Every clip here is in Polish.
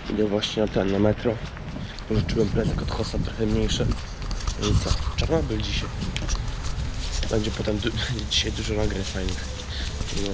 Idę właśnie na metro. Pożyczyłem plecak od Hossa, trochę mniejszy. No i co? Czarnobyl dzisiaj. Będzie potem dzisiaj dużo nagrań fajnych. No.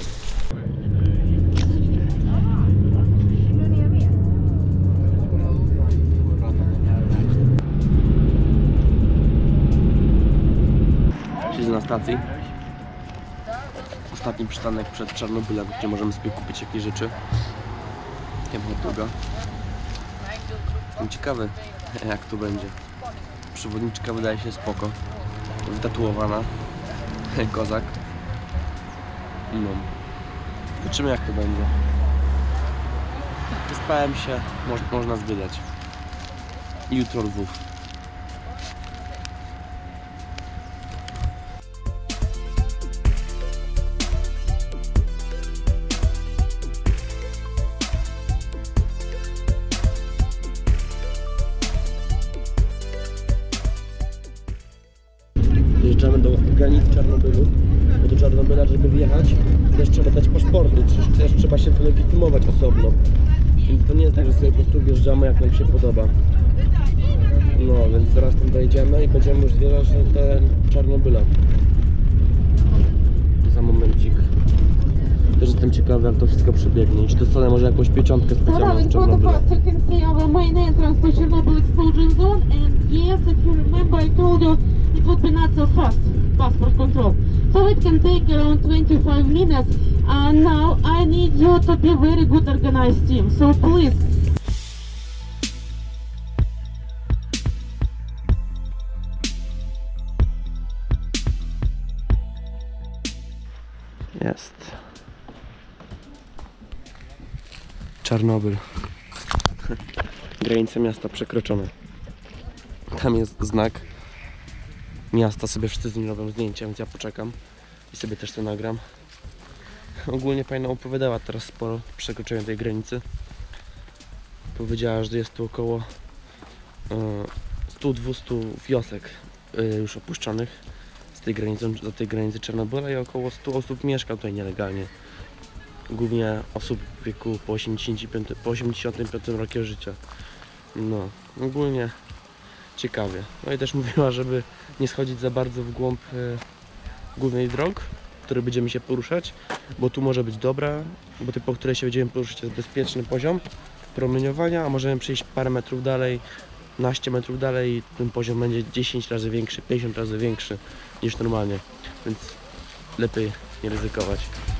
Siedzę na stacji. Ostatni przystanek przed Czarnobylem, gdzie możemy sobie kupić jakieś rzeczy. Nie ma droga. Jestem ciekawy, jak tu będzie. Przewodniczka wydaje się spoko. Wytatuowana. Kozak. No. Zobaczymy, jak to będzie. Wyspałem się, można zwiedzać. Jutro Lwów. Dojeżdżamy do granicy Czarnobylu, bo do Czarnobyla, żeby wjechać, też trzeba dać paszporty, też trzeba się wylegitymować osobno. Więc to nie jest tak, że sobie po prostu wjeżdżamy, jak nam się podoba. No, więc zaraz tam dojedziemy i będziemy już zwiedzać ten Czarnobyla. Za momencik. Też jestem ciekawy, jak to wszystko przebiegnie. I czy dostanę może jakąś pieczątkę specjalną z Czarnobyla. It would be not so fast, passport control. So it can take around 25 minutes. And now I need you to be very good organized team. So please. Jest. Czarnobyl. Granice miasta przekroczone. Tam jest znak miasta, sobie wszyscy z nim robią zdjęcia, więc ja poczekam i sobie też to nagram. Ogólnie pani opowiadała teraz sporo przekroczenia tej granicy. Powiedziała, że jest tu około 100-200 wiosek już opuszczonych z tej granicy, do tej granicy Czarnobyla i około 100 osób mieszka tutaj nielegalnie. Głównie osób w wieku po 85 roku życia. No, ogólnie ciekawie. No i też mówiła, żeby nie schodzić za bardzo w głąb głównej dróg, które będziemy się poruszać, bo tu może być dobra, bo po której się będziemy poruszać jest bezpieczny poziom promieniowania, a możemy przejść parę metrów dalej, 15 metrów dalej i ten poziom będzie 10 razy większy, 50 razy większy niż normalnie, więc lepiej nie ryzykować.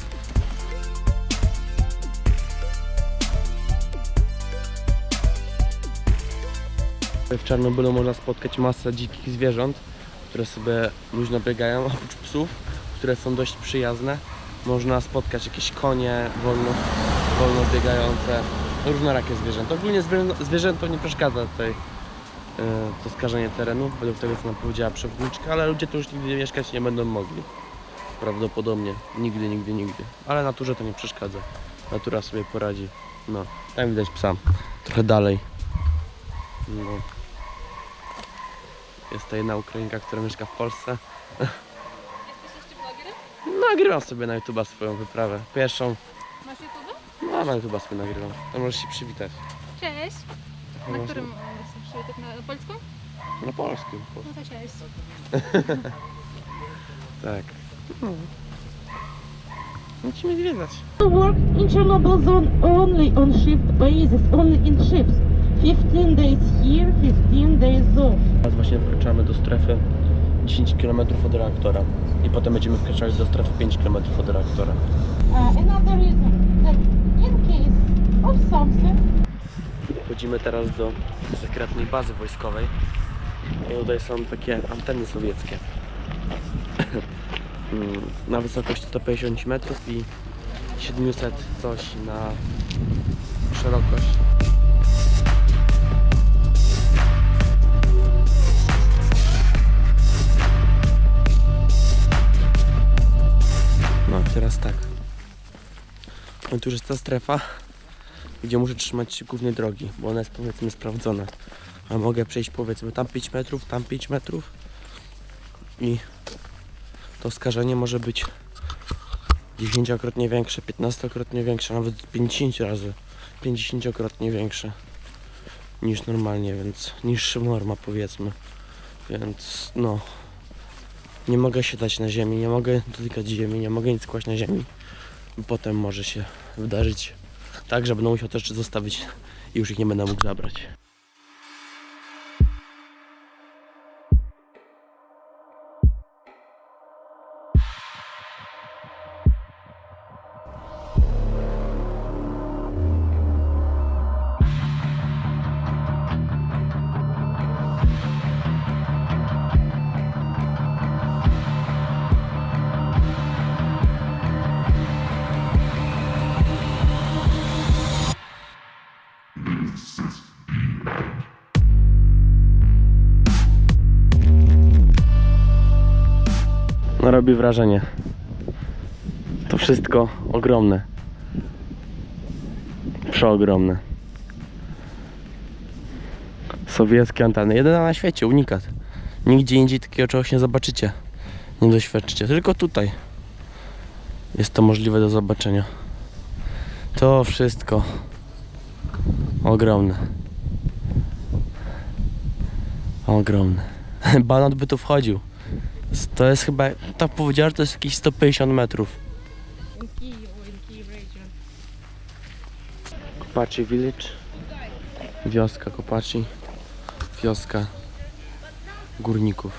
W Czarnobylu można spotkać masę dzikich zwierząt, które sobie luźno biegają, oprócz psów, które są dość przyjazne. Można spotkać jakieś konie wolno biegające, różnorakie zwierzęta. Ogólnie zwierzętom nie przeszkadza tutaj to skażenie terenu, według tego, co nam powiedziała przewodniczka, ale ludzie tu już nigdy mieszkać nie będą mogli. Prawdopodobnie. Nigdy. Ale naturze to nie przeszkadza. Natura sobie poradzi. No, tam widać psa. Trochę dalej. No. Jest to jedna Ukrainka, która mieszka w Polsce. Jesteś jeszcze blogerem? Nagrywam sobie na YouTube'a swoją wyprawę. Pierwszą. Masz YouTube? No, na YouTube'a sobie nagrywam. To możesz się przywitać. Cześć. Na którym jesteś przywitek? Na polską? Na polskim. No to cześć. Tak. No. Musimy zwiedzać. Work in Chernobyl zone only on shift basis, only in shifts. 15 days here, 15 days off. Teraz właśnie wkraczamy do strefy 10 km od reaktora i potem będziemy wkraczać do strefy 5 km od reaktora. Another reason that in case of something. Wchodzimy teraz do sekretnej bazy wojskowej. I tutaj są takie anteny sowieckie na wysokości 150 metrów i 700 coś na szerokość. No teraz tak. No tu już jest ta strefa, gdzie muszę trzymać się głównej drogi, bo ona jest, powiedzmy, sprawdzona. A mogę przejść, powiedzmy, tam 5 metrów, tam 5 metrów i to skażenie może być 10-krotnie większe, 15-krotnie większe, nawet 50 razy 50-krotnie większe. niż normalnie, więc niższa norma, powiedzmy. Więc no, nie mogę się dać na ziemi, nie mogę dotykać ziemi, nie mogę nic kłaść na ziemi. Potem może się wydarzyć tak, że będę musiał też zostawić i już ich nie będę mógł zabrać. No robi wrażenie. To wszystko ogromne. Przeogromne. Sowieckie anteny. Jedyna na świecie, unikat. Nigdzie indziej takiego czegoś nie zobaczycie. Nie doświadczycie. Tylko tutaj jest to możliwe do zobaczenia. To wszystko ogromne. Ogromne. Banat by tu wchodził. To jest chyba, tak powiedziałem, że to jest jakieś 150 metrów. Kopaczy Village. Wioska Kopaczy. Wioska górników.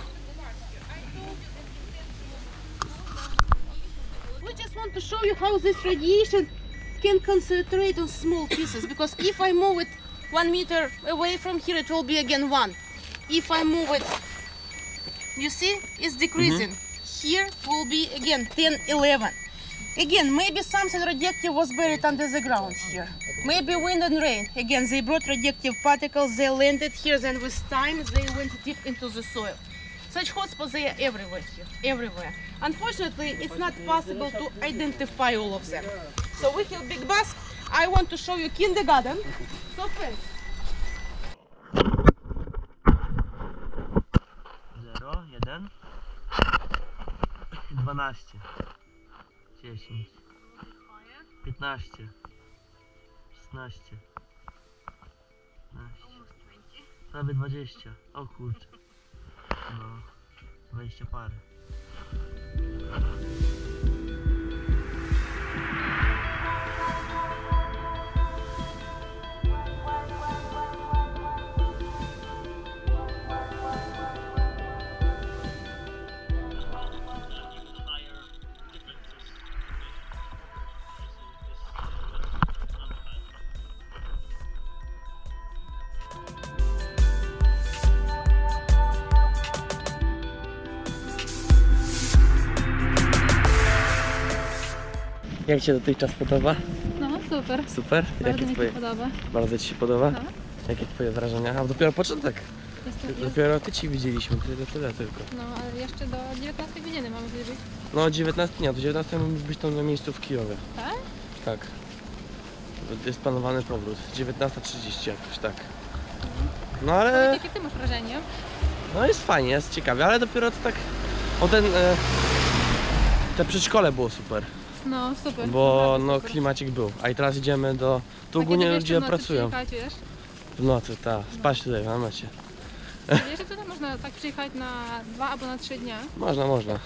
We just want to show you how this radiation can concentrate on small pieces, because if I move it 1 meter away from here, it will be again 1. If I move it, you see, it's decreasing. Here will be again 10, 11. Again, maybe something radioactive was buried under the ground here. Maybe wind and rain. Again, they brought radioactive particles, they landed here, then with time they went deep into the soil. Such hotspots, they are everywhere here, everywhere. Unfortunately, it's not possible to identify all of them. So we have big bus. I want to show you kindergarten. So first. 0, 1, 12, 10, 15, 16, 15, prawie 20, o kurczę, no, 20 parę. Jak Ci się dotychczas podoba? No super. Super? Bardzo mi się podoba. Bardzo Ci się podoba? No. Jakie Twoje wrażenia? A dopiero początek. Dopiero Ty Ci widzieliśmy, tyle tylko. No ale jeszcze do 19 godziny mamy gdzieś być. No 19 dnia, do 19 mógł być tam na miejscu w Kijowie. Tak? Tak. Jest planowany powrót. 19:30 jakoś, tak. No ale... Jakie Ty masz wrażenie? No jest fajnie, jest ciekawie, ale dopiero to tak... O ten... Te przedszkole było super. No super. Bo Naprawdę no super. klimacik był. A i teraz idziemy do... Tu A ogólnie kiedy ludzie wiesz, czy w nocy pracują. przyjechać, wiesz? W nocy, tak. Spać tutaj na mecie. Wiesz, że tutaj można tak przyjechać na 2 albo na 3 dnia. Można.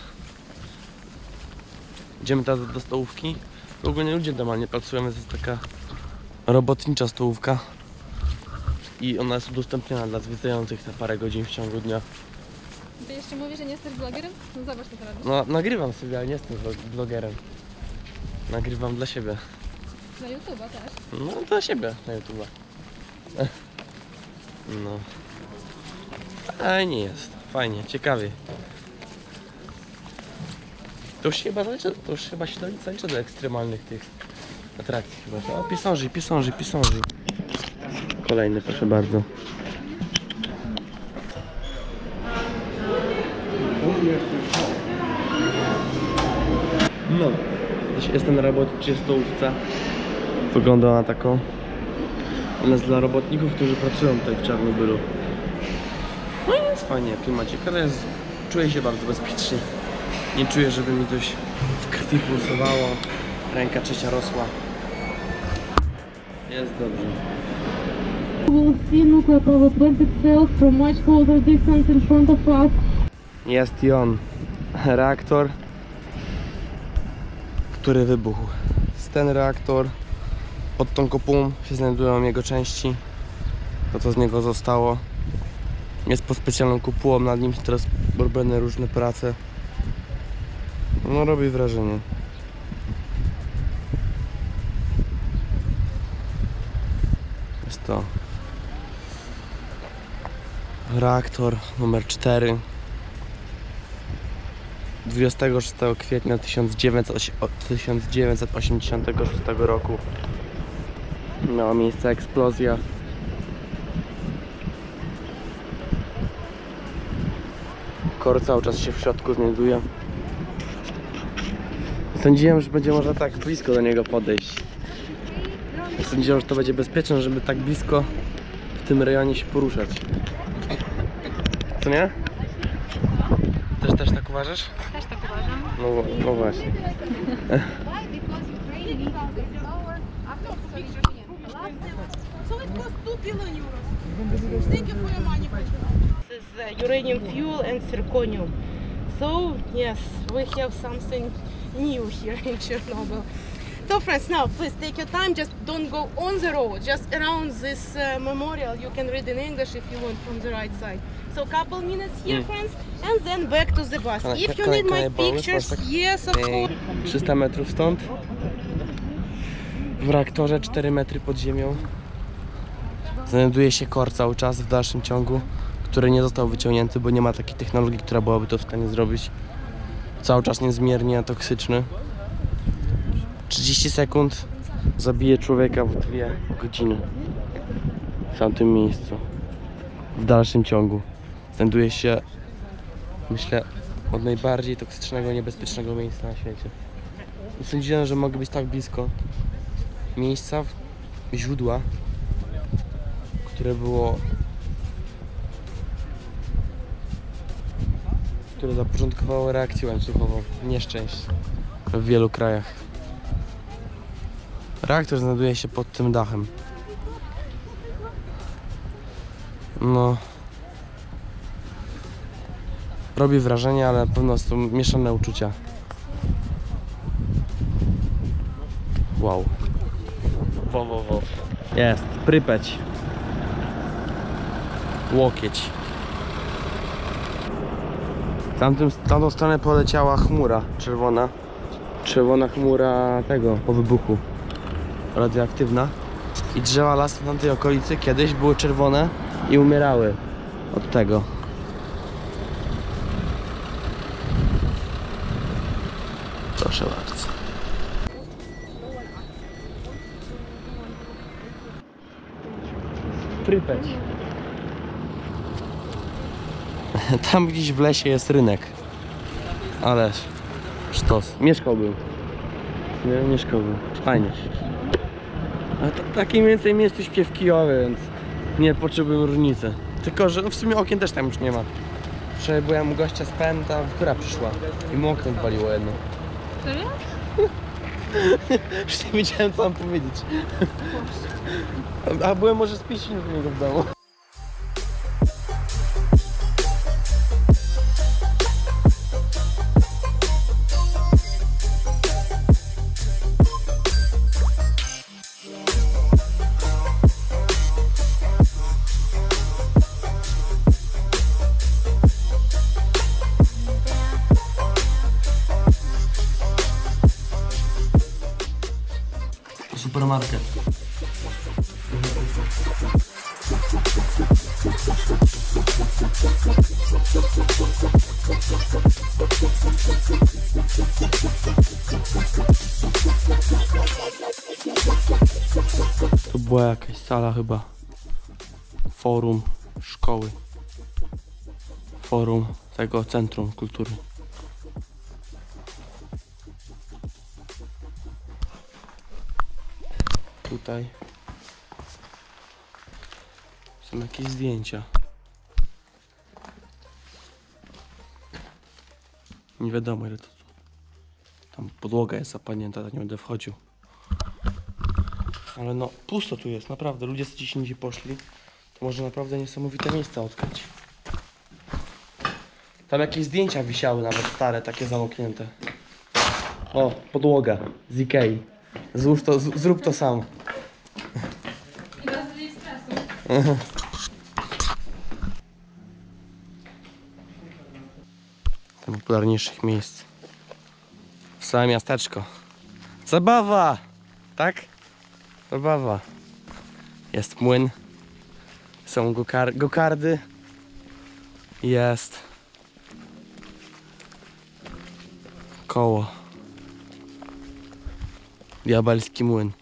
Idziemy teraz do stołówki. Ogólnie ludzie normalnie pracują, więc jest taka robotnicza stołówka. I ona jest udostępniona dla zwiedzających na parę godzin w ciągu dnia. Ty jeszcze mówisz, że nie jesteś blogerem? No zobacz co to robisz. No nagrywam sobie, ale nie jestem blogerem. Nagrywam dla siebie. Na YouTube'a też. No dla siebie na YouTube'a. No. Ale nie jest. Fajnie, ciekawie. To już chyba się zalicza do ekstremalnych tych atrakcji chyba. O, pisąży. Kolejny, proszę bardzo. No. Jestem na robotniczej stołówce. Wygląda na taką. Ona jest dla robotników, którzy pracują tutaj w Czarnobylu. No i jest fajnie, klimacik, ale jest, czuję się bardzo bezpiecznie. Nie czuję, żeby mi coś w krwi pulsowało. Ręka trzecia rosła. Jest dobrze. will see nuclear power plant itself from much closer distance in front of us. Jest i on. Reaktor, który wybuchł. Jest ten reaktor. Pod tą kopułą się znajdują jego części. To co z niego zostało. Jest pod specjalną kopułą, nad nim są teraz robione różne prace. No robi wrażenie. Jest to reaktor numer 4. 26 kwietnia 1986 roku miała miejsce eksplozja. Kor cały czas się w środku znajduje. Sądziłem, że będzie można tak blisko do niego podejść. Sądziłem, że to będzie bezpieczne, żeby tak blisko w tym rejonie się poruszać. Co nie? Też tak uważasz? Też tak uważam. No właśnie. So it costs 2 billion euros. Thank you for your money. This is uranium fuel and zirconium. So yes, we have something new here in Chernobyl. So friends, now please take your time, just don't go on the road, just around this memorial. You can read in English if you want from the right side. So couple minutes here, friends, and then back to the bus. If you need my pictures, yes, of course. 300 metrów stąd, w reaktorze 4 metry pod ziemią, znajduje się kor cały czas w dalszym ciągu, który nie został wyciągnięty, bo nie ma takiej technologii, która byłaby to w stanie zrobić. Cały czas niezmiernie toksyczny. 30 sekund zabije człowieka w 2 godziny w tamtym miejscu. W dalszym ciągu znajduje się, myślę, od najbardziej toksycznego, niebezpiecznego miejsca na świecie. I sądziłem, że mogę być tak blisko miejsca, źródła, które zapoczątkowało reakcję łańcuchową nieszczęść w wielu krajach. Reaktor znajduje się pod tym dachem. No, robi wrażenie, ale na pewno są mieszane uczucia. Wow. Wow. Jest, Prypeć. Łokieć. Tamtą stronę poleciała chmura czerwona. Czerwona chmura tego, po wybuchu. Radioaktywna. I drzewa lasy w tamtej okolicy kiedyś były czerwone i umierały od tego. Proszę bardzo. Prypeć. Tam gdzieś w lesie jest rynek. Ależ sztos. Mieszkałbym. Nie, mieszkałbym. Fajnie. A to takie mniej więcej miejsce śpiew kijowy, więc nie poczułbym różnicy. Tylko, że no w sumie okien też tam już nie ma. Wczoraj byłem u gościa z Penta, która przyszła i mu okno waliło jedno. Serio? Już nie wiedziałem, co mam powiedzieć. A byłem może z 5 minut u niego w domu. Supermarket. To była jakaś sala chyba. Forum szkoły. Forum tego Centrum Kultury. Tutaj są jakieś zdjęcia. Nie wiadomo ile to. Tam podłoga jest zapadnięta, tak nie będę wchodził. Ale no, pusto tu jest, naprawdę. Ludzie z gdzieś indziej poszli. To może naprawdę niesamowite miejsca odkryć. Tam jakieś zdjęcia wisiały nawet stare, takie zamknięte. O, podłoga z Ikei. Zrób to sam. I bez stresu. Z najpopularniejszych miejsc. W całe miasteczko. Zabawa! Tak? Zabawa. Jest młyn. Są gokardy. Jest koło. Diabelski młyn.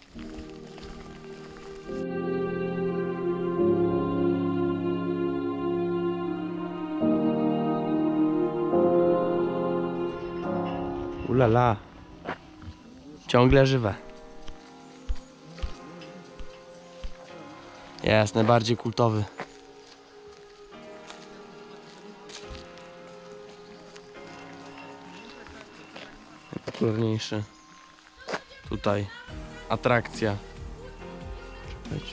Ulala. Ciągle żywe. Jest najbardziej kultowy. Najpopularniejszy. Tutaj atrakcja. Czekajcie.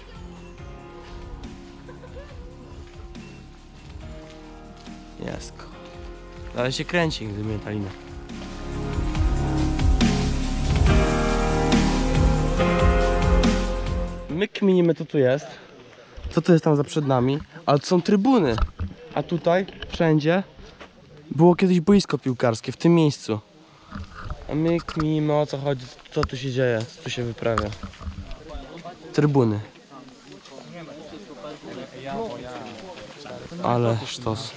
Jest. Ale się kręci, gdy mnie ta lina. My kminimy, co tu jest. Co to jest tam za przed nami? Ale to są trybuny. A tutaj, wszędzie było kiedyś boisko piłkarskie, w tym miejscu. A my kminimy, o co chodzi, co tu się dzieje, co tu się wyprawia. Trybuny. Ale sztos.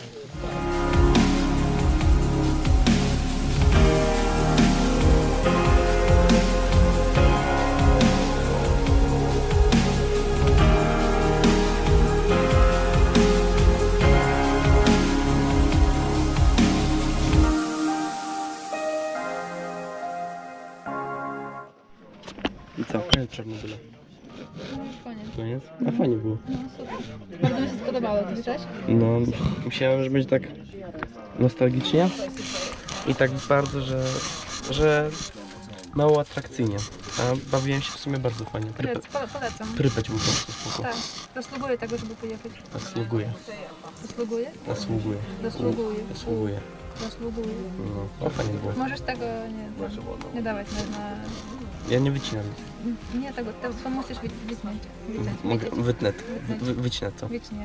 I co? Koniec Czarnobyla. Koniec. Koniec? A fajnie było. No super. Bardzo mi się spodobało, to słyszałeś? No, myślałem, że będzie tak nostalgicznie i tak bardzo, że mało atrakcyjnie. A bawiłem się w sumie bardzo fajnie. Polecam. Prypeć mu po prostu spoko. Tak, zasługuję tego, żeby pojechać. Zasługuje. Zasługuję? Zasługuje. Zasługuję. Zasługuje. Zasługuję. No, fajnie było. Możesz tego nie dawać na... Ja nie wycinam. Nie tego, to musisz wytnąć. Mogę, wytnę. Wycinę to. Wiecznie.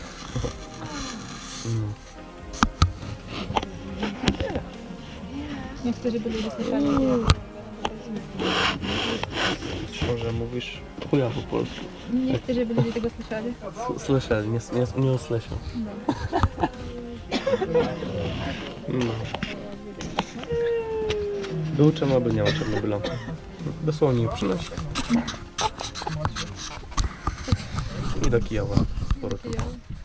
No. Nie chcę, żeby ludzie słyszeli. Może mówisz chuja po polsku. Nie chcę, żeby ludzie tego słyszeli. Słyszeli, nie usłyszą. No. Był Czarnobyl, nie ma Czarnobyla. Dosłownie je przynosi. I do Kijowa. Z powrotem.